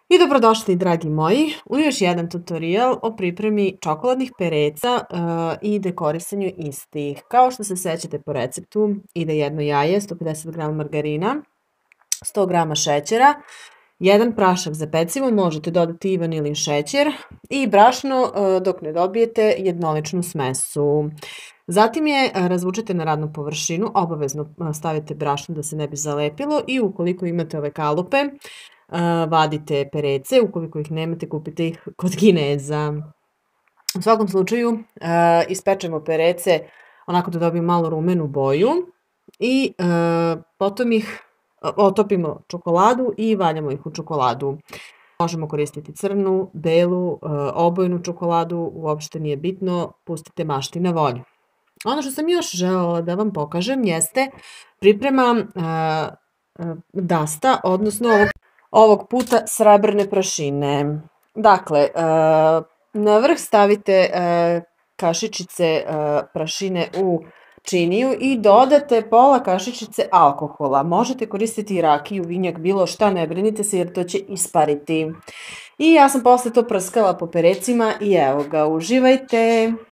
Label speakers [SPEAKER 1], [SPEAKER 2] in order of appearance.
[SPEAKER 1] I dobrodošli dragi moji u još jedan tutorial o pripremi čokoladnih pereca i dekorisanju istih. Kao što se sećate po receptu ide jedno jaje, 150 g margarina, 100 g šećera, jedan prašak za pecivo, možete dodati i vanilin šećer i brašno dok ne dobijete jednoličnu smesu. Zatim je razvučete na radnu površinu, obavezno stavite brašno da se ne bi zalepilo i ukoliko imate ove kalupe, vadite perece, ukoliko ih nemate kupite ih kod Kineza. U svakom slučaju ispečemo perece onako da dobiju malo rumenu boju i potom ih otopimo čokoladu i valjamo ih u čokoladu. Možemo koristiti crnu, belu, obojenu čokoladu, uopšte nije bitno, pustite mašti na volju. Ono što sam još želela da vam pokažem jeste priprema dasta, odnosno ovog puta srebrne prašine. Dakle, na vrh stavite kašičice prašine u činiju i dodate pola kašičice alkohola. Možete koristiti rakiju, vinjak, bilo šta, ne brinite se jer to će ispariti. I ja sam posle to prskala po perecima i evo ga, uživajte!